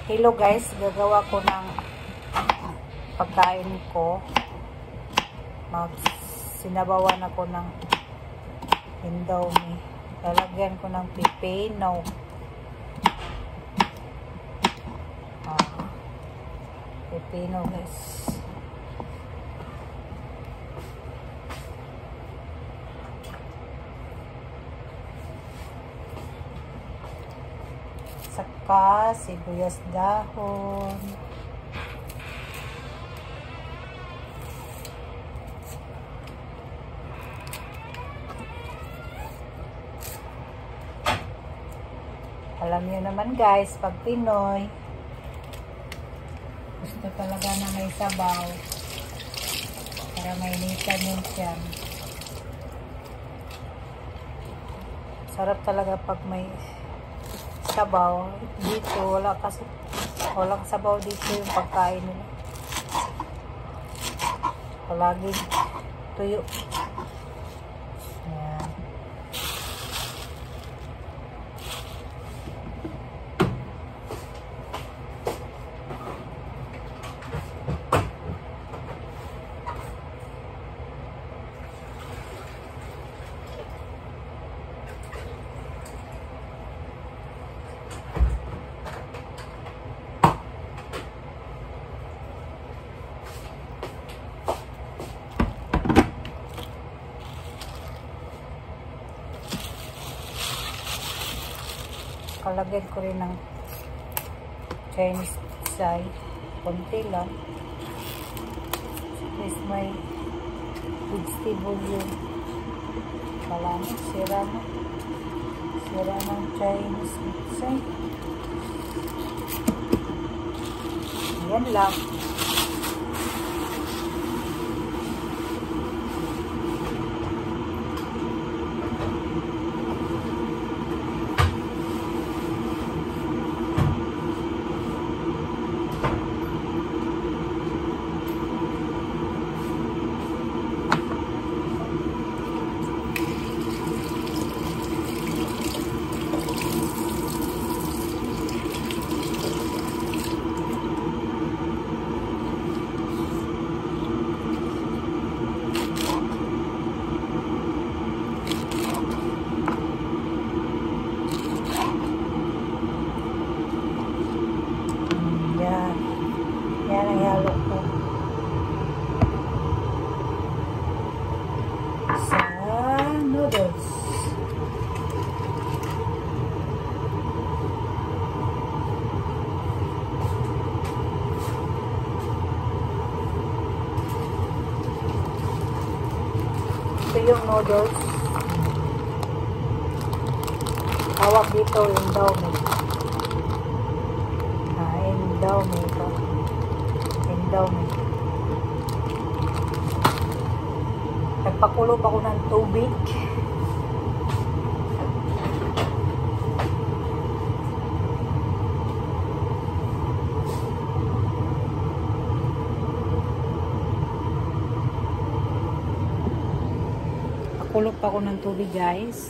Hello guys, gagawa ko ng pagkain ko. Sinabawan ako ng indomie. Lalagyan ko ng pipino. Pipino guys. Saka sibuyas dahon. Alam niyo naman guys, pag Pinoy, gusto talaga na may sabaw para mainitan yung tiyan. Sarap talaga pag may sabaw. Dito walang sabaw dito yung pagkain nila. Palaging tuyo. Ayan. Kalagyan ko rin ng Chinese side. Konti lang. Tapos may vegetable yun. Wala na. Sira na. Sira ng Chinese side. Ayan lang. Yan ang halo ko sa noodles. Ito yung noodles. Tawag dito indomie. Indomie ito. Indomie. Nagpakulo pa ako ng tubig. Pakulo pa ako ng tubig guys.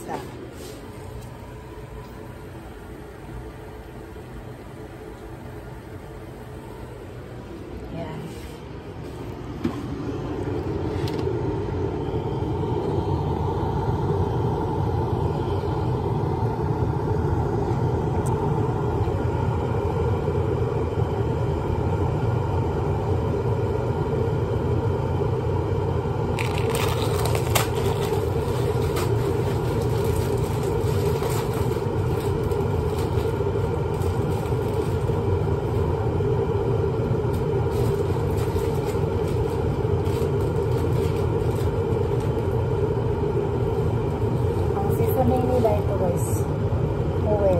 Nila ito guys. Oil.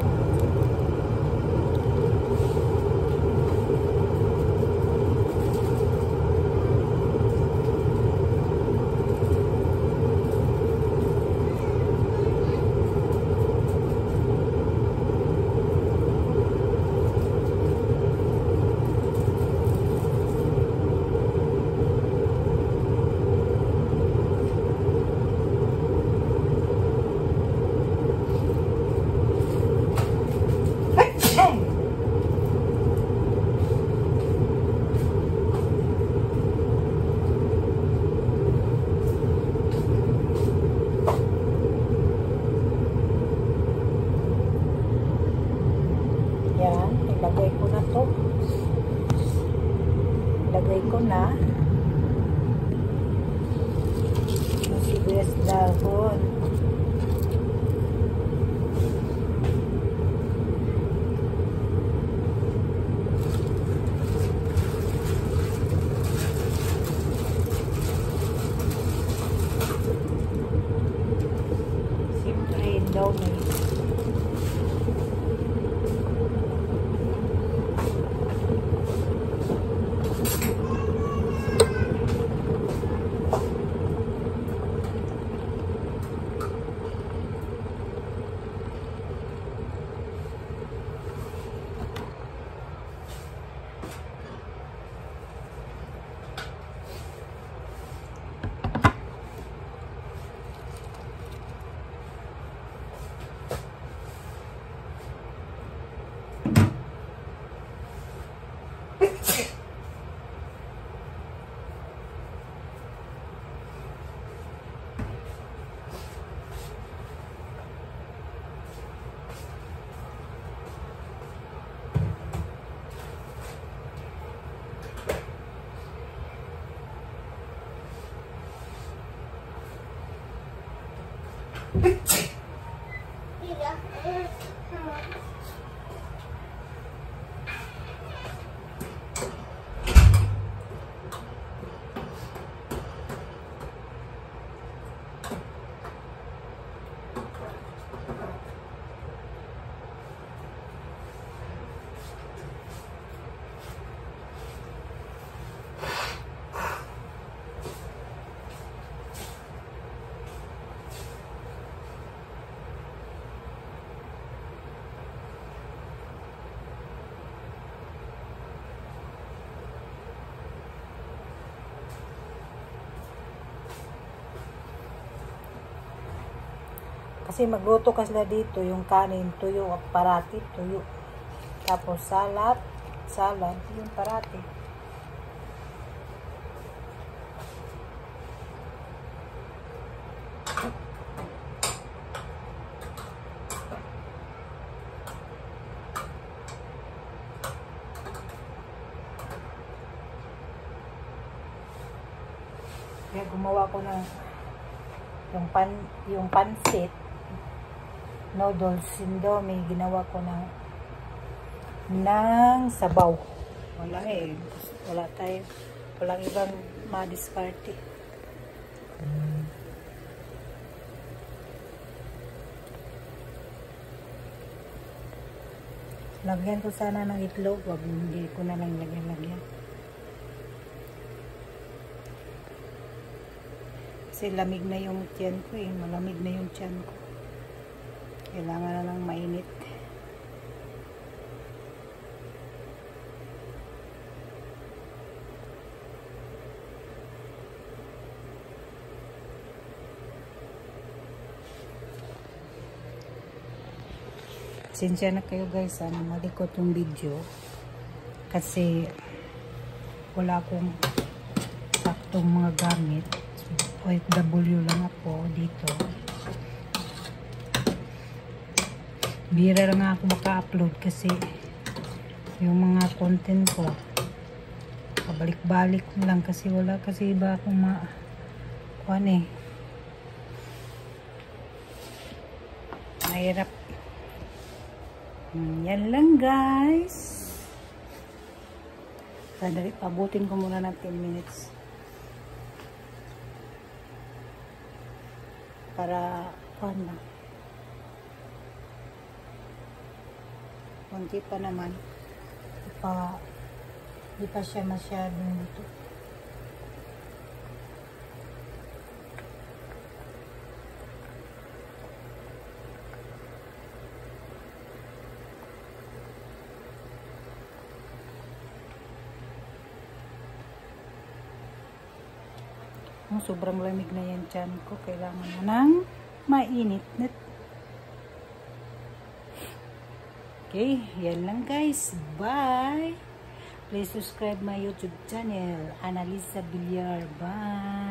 Lagay ko na to. Lagay ko na. Yung sibuyas dahon. Siyempre, indomie. Kasi magluto ka sila dito, yung kanin, tuyo, parati, tuyo. Tapos salad, yung parati. Kaya gumawa ko ng yung pansit, noodles, indomie, ginawa ko ng sabaw. Wala walang ibang madiskarte. Lagyan ko sana ng itlog, hindi ko na lang lagyan. Kasi lamig na yung tiyan ko malamig na yung tiyan ko. Kailangan na lang mainit. Pasensya na kayo guys, malikot yung video. Kasi wala akong saktong mga gamit. OFW lang ako dito. Bira lang ako maka-upload kasi yung mga content ko pabalik-balik lang kasi wala kasi iba akong mahirap. Yan lang guys. Sadali, pabutin ko muna ng 10 minutes para konti pa naman, di pa siya masyadong luto. Sobrang lamig na yan tiyan ko, kailangan na ng mainit na. Okay, yan lang guys. Bye! Please subscribe my YouTube channel, Annalisa Villar. Bye!